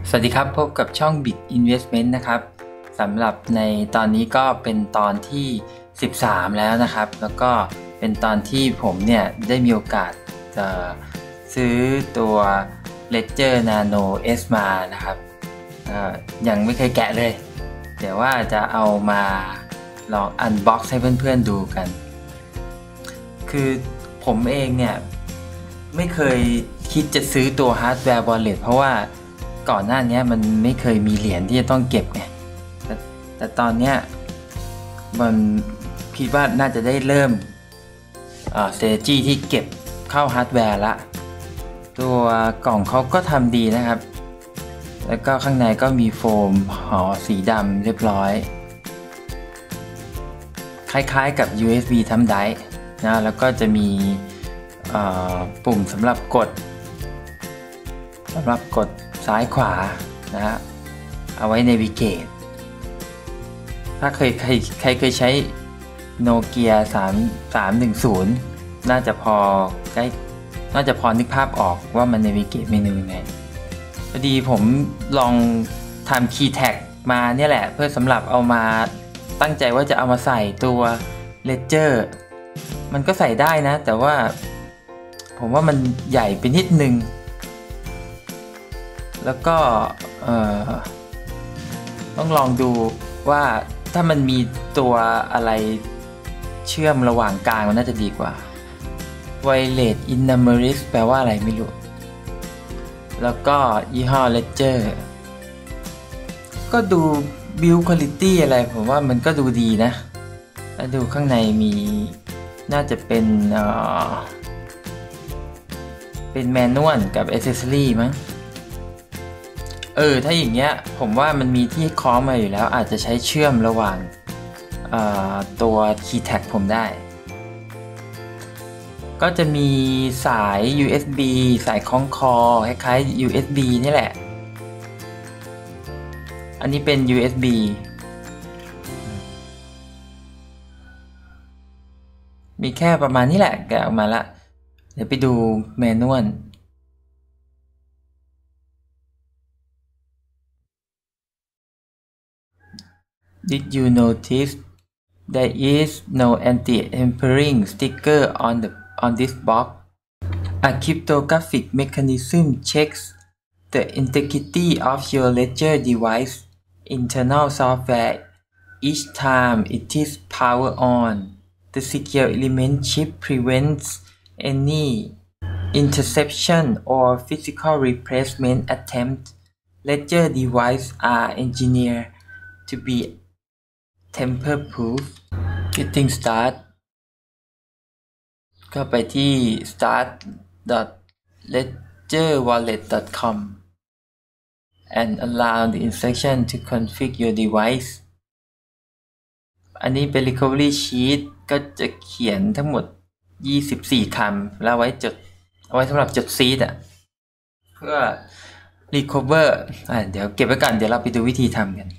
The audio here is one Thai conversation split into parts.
สวัสดีครับพบกับช่อง Bit Investment นะครับสำหรับในตอนนี้ก็เป็นตอนที่13แล้วนะครับแล้วก็เป็นตอนที่ผมเนี่ยได้มีโอกาสจะซื้อตัว Ledger Nano S มานะครับยังไม่เคยแกะเลยเดี๋ยวว่าจะเอามาลอง Unbox ให้เพื่อนๆดูกันคือผมเองเนี่ยไม่เคยคิดจะซื้อตัว Hardware Wallet เพราะว่าก่อนหน้านี้มันไม่เคยมีเหรียญที่จะต้องเก็บไงแต่ตอนนี้มันคิดว่าน่าจะได้เริ่มstrategy ที่เก็บเข้าฮาร์ดแวร์ละตัวกล่องเขาก็ทำดีนะครับแล้วก็ข้างในก็มีโฟมห่อสีดำเรียบร้อยคล้ายๆกับ USB Thumb Drive นะแล้วก็จะมีปุ่มสำหรับกดซ้ายขวานะฮะเอาไว้ Navigate ถ้าใครเคยใช้ Nokia 3310น่าจะพอนึกภาพออกว่ามัน Navigate เมนูยังไงพอดีผมลองทำ Key Tag มาเนี่ยแหละเพื่อสำหรับเอามาตั้งใจว่าจะเอามาใส่ตัว Ledger มันก็ใส่ได้นะแต่ว่าผมว่ามันใหญ่ไปนิดนึงแล้วก็ต้องลองดูว่าถ้ามันมีตัวอะไรเชื่อมระหว่างกลางมันน่าจะดีกว่า Wireless Enameris แปลว่าอะไรไม่รู้แล้วก็ยี่ห้อ Ledger ก็ดู Build Quality อะไรผมว่ามันก็ดูดีนะแล้วดูข้างในมีน่าจะเป็นแมนนวลกับ Accessory มั้งถ้าอย่างเงี้ยผมว่ามันมีที่คล้องมาอยู่แล้วอาจจะใช้เชื่อมระหว่างตัว Key Tag ผมได้ก็จะมีสาย USB สายคล้องคอคล้ายๆ USB นี่แหละอันนี้เป็น USB มีแค่ประมาณนี้แหละแกะออกมาละเดี๋ยวไปดูแมนนวลDid you notice there is no anti-tampering sticker on this box? A cryptographic mechanism checks the integrity of your Ledger device internal software each time it is powered on. The secure element chip prevents any interception or physical replacement attempt. Ledger devices are engineered to be tamper-proof. Getting start ก็ไปที่ start.ledgerwallet.com and allow the instruction to configure your device อันนี้เป็น recovery sheet ก็จะเขียนทั้งหมด24คำแล้วเอาไว้สำหรับจดซีดเพื่อ recover เดี๋ยวเก็บไว้ก่อนเดี๋ยวเราไปดูวิธีทำกัน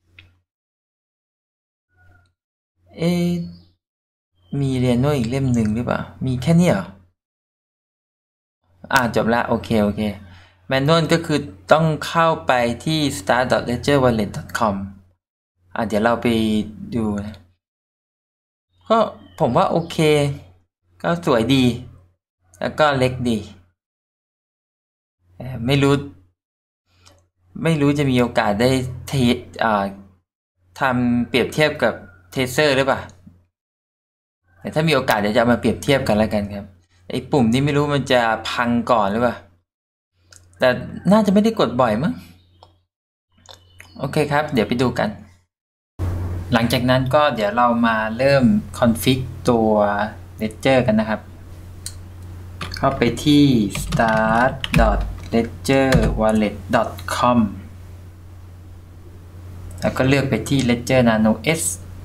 มีเรียนโน้ตอีกเล่มหนึ่งหรือเปล่ามีแค่นี้เหรอจบละโอเคแมนนวลก็คือต้องเข้าไปที่ start.ledgerwallet.com เดี๋ยวเราไปดูนะก็ผมว่าโอเคก็สวยดีแล้วก็เล็กดีไม่รู้จะมีโอกาสได้ทำเปรียบเทียบกับเทเซอร์หรือเปล่าแต่ถ้ามีโอกาสเดี๋ยวจะมาเปรียบเทียบกันแล้วกันครับไอ้ปุ่มนี้ไม่รู้มันจะพังก่อนหรือเปล่าแต่น่าจะไม่ได้กดบ่อยมั้งโอเคครับเดี๋ยวไปดูกันหลังจากนั้นก็เดี๋ยวเรามาเริ่มคอนฟิกตัว Ledger กันนะครับเข้าไปที่ start.ledgerwallet.com แล้วก็เลือกไปที่ Ledger Nano S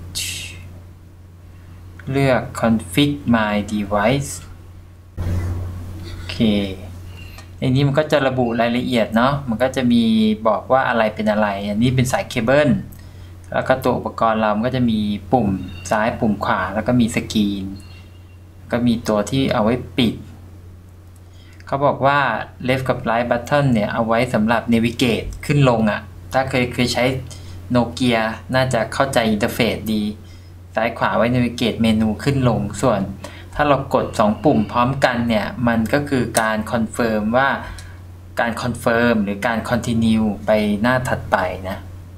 เลือก config my device โอเคในนี้มันก็จะระบุรายละเอียดเนาะมันก็จะมีบอกว่าอะไรเป็นอะไรอันนี้เป็นสายเคเบิลแล้วก็ตัวอุปกรณ์เรามันก็จะมีปุ่มซ้ายปุ่มขวาแล้วก็มีสกรีนก็มีตัวที่เอาไว้ปิดเขาบอกว่า left กับ right button เนี่ยเอาไว้สำหรับ navigate ขึ้นลงถ้าเคยใช้โนเกียน่าจะเข้าใจอินเทอร์เฟซดีซ้ายขวาไว้ navigate เมนูขึ้นลงส่วนถ้าเรากด2ปุ่มพร้อมกันเนี่ยมันก็คือการคอนเฟิร์มว่าการคอนเฟิร์มหรือการ continue ไปหน้าถัดไปนะ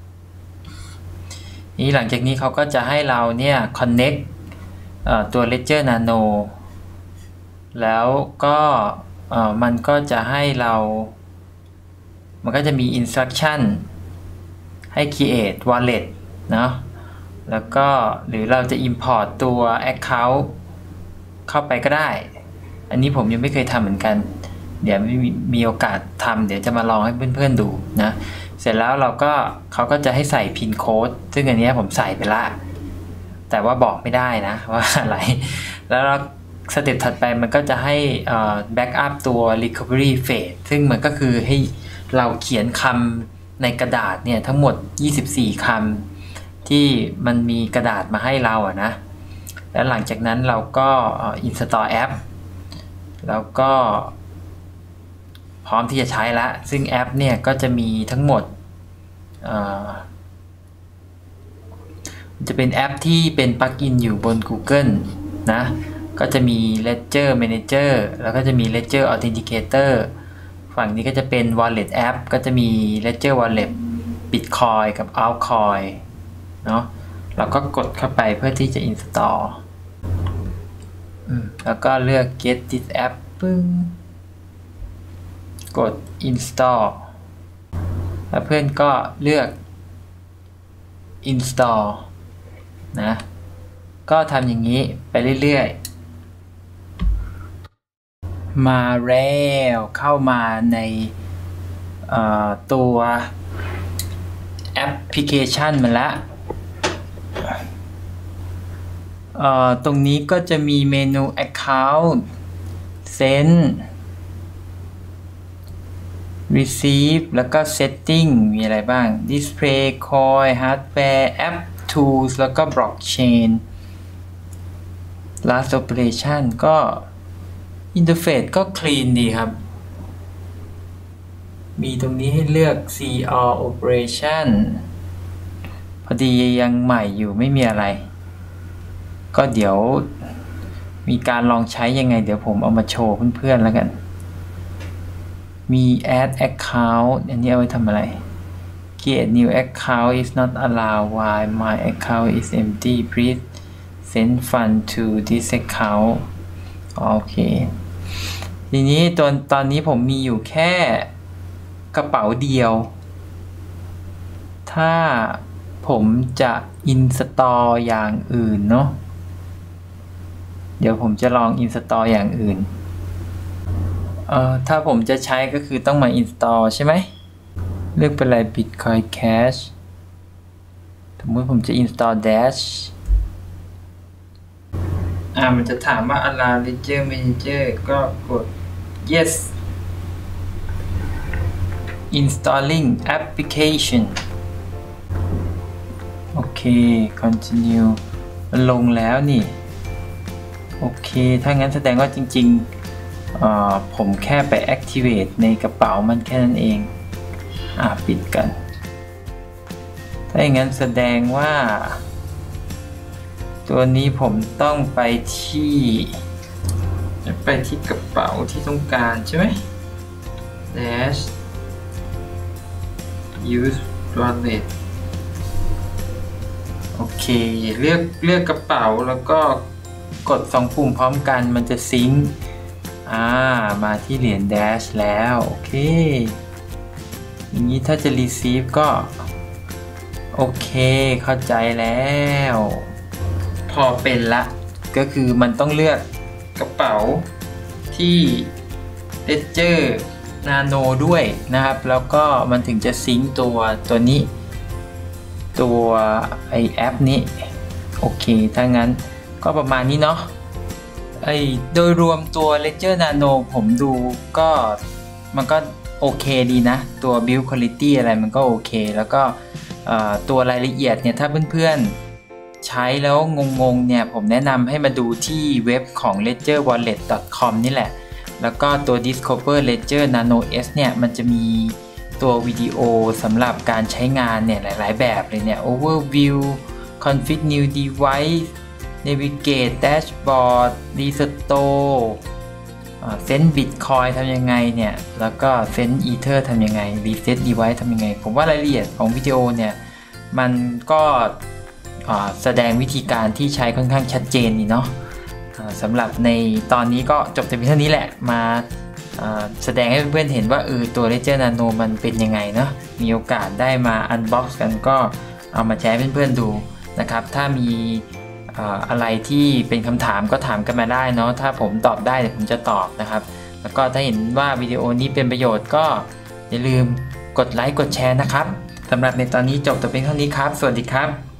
นี่หลังจากนี้เขาก็จะให้เราเนี่ย connect ตัว Ledger Nano แล้วก็มันก็จะให้เรามันก็จะมี instruction ให้ create wallet เนาะแล้วก็หรือเราจะ import ตัว account เข้าไปก็ได้อันนี้ผมยังไม่เคยทำเหมือนกันเดี๋ยวมีโอกาสทำเดี๋ยวจะมาลองให้เพื่อนๆดูนะเสร็จแล้วเขาก็จะให้ใส่ pin code ซึ่งอันนี้ผมใส่ไปละแต่ว่าบอกไม่ได้นะว่าอะไรแล้วสเต็ปถัดไปมันก็จะให้backup ตัว recovery phase ซึ่งมันก็คือให้เราเขียนคำในกระดาษเนี่ยทั้งหมด24คำที่มันมีกระดาษมาให้เรานะแล้วหลังจากนั้นเราก็install app แล้วก็พร้อมที่จะใช้ละซึ่งแอปเนี่ยก็จะมีทั้งหมดจะเป็นแอปที่เป็นปลั๊กอินอยู่บน Google นะก็จะมี Ledger Manager แล้วก็จะมี Ledger Authenticator ฝั่งนี้ก็จะเป็น Wallet App ก็จะมี Ledger Wallet Bitcoin กับ Altcoin เนาะเราก็กดเข้าไปเพื่อที่จะ install แล้วก็เลือก Get this app ปึ้งกด install แล้วเพื่อนก็เลือก install นะก็ทำอย่างนี้ไปเรื่อยๆมาแล้วเข้ามาในตัวแอปพลิเคชันมันละตรงนี้ก็จะมีเมนู account send receive แล้วก็ setting มีอะไรบ้าง display coin hardware app tools แล้วก็ blockchain last operation ก็อินเทอร์เฟซก็ clean ดีครับมีตรงนี้ให้เลือก see all operation พอดียังใหม่อยู่ไม่มีอะไรก็เดี๋ยวมีการลองใช้ยังไงเดี๋ยวผมเอามาโชว์เพื่อนๆแล้วกันมี add account อันนี้เอาไว้ทำอะไร create new account is not allowed while my account is empty please send fund to this account โอเคทีนี้ตอนนี้ผมมีอยู่แค่กระเป๋าเดียวถ้าผมจะ install อย่างอื่นเนาะเดี๋ยวผมจะลอง install อย่างอื่นถ้าผมจะใช้ก็คือต้องมา install ใช่ไหมเลือกเป็นอะไร Bitcoin Cash สมมติผมจะ install Dash มันจะถามว่า allow Ledger Manager ก็กด yes installing application โอเค continue มันลงแล้วนี่โอเคถ้างั้นแสดงว่าจริงๆผมแค่ไป activate ในกระเป๋ามันแค่นั้นเองปิดกันถ้าอย่างนั้นแสดงว่าตัวนี้ผมต้องไปที่กระเป๋าที่ต้องการใช่ไหม dash use wallet โอเคเลือกกระเป๋าแล้วก็กด2ปุ่มพร้อมกันมันจะซิงค์มาที่เหรียญ dash แล้วโอเคอย่างนี้ถ้าจะ receive ก็โอเคเข้าใจแล้วพอเป็นละก็คือมันต้องเลือกกระเป๋าที่ Ledger Nano ด้วยนะครับแล้วก็มันถึงจะซิงค์ตัวนี้ตัวไอแอปนี้โอเคถ้างั้นก็ประมาณนี้เนาะโดยรวมตัว Ledger Nano ผมดูก็มันก็โอเคดีนะตัว build quality อะไรมันก็โอเคแล้วก็ตัวรายละเอียดเนี่ยถ้าเพื่อนๆใช้แล้วงงๆเนี่ยผมแนะนำให้มาดูที่เว็บของ ledgerwallet.com นี่แหละแล้วก็ตัว Discover Ledger Nano S เนี่ยมันจะมีตัววิดีโอสำหรับการใช้งานเนี่ยหลายๆแบบเลยเนี่ย Overview Config New Device Navigate Dashboard Restore Send Bitcoin ทำยังไงเนี่ยแล้วก็ Send Ether ทำยังไง Reset Device ทำยังไงผมว่ารายละเอียดของวิดีโอเนี่ยมันก็แสดงวิธีการที่ใช้ค่อนข้างชัดเจนนี่เนาะสำหรับในตอนนี้ก็จบแต่เพียงเท่านี้แหละมาแสดงให้เพื่อนๆเห็นว่าตัว Ledger Nano มันเป็นยังไงเนาะมีโอกาสได้มา Unbox กันก็เอามาแชร์ให้เพื่อนๆดูนะครับถ้ามีอะไรที่เป็นคำถามก็ถามกันมาได้เนาะถ้าผมตอบได้เดี๋ยวผมจะตอบนะครับแล้วก็ถ้าเห็นว่าวิดีโอนี้เป็นประโยชน์ก็อย่าลืมกดไลค์กดแชร์นะครับสำหรับในตอนนี้จบแต่เพียงเท่านี้ครับสวัสดีครับ